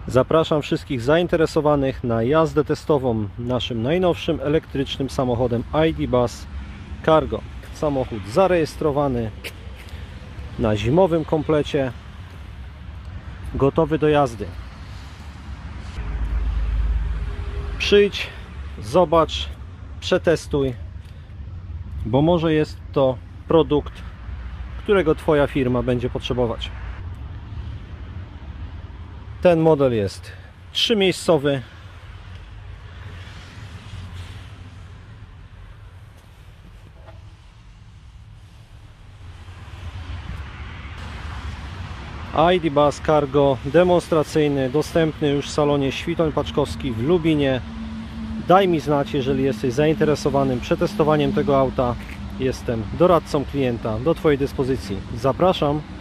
Zapraszam wszystkich zainteresowanych na jazdę testową naszym najnowszym elektrycznym samochodem ID. Buzz Cargo. Samochód zarejestrowany na zimowym komplecie, gotowy do jazdy. Przyjdź, zobacz, przetestuj, bo może jest to produkt, którego Twoja firma będzie potrzebować. Ten model jest 3-miejscowy. ID. Buzz Cargo demonstracyjny, dostępny już w salonie Świtoń Paczkowski w Lubinie. Daj mi znać, jeżeli jesteś zainteresowanym przetestowaniem tego auta. Jestem doradcą klienta, do Twojej dyspozycji. Zapraszam.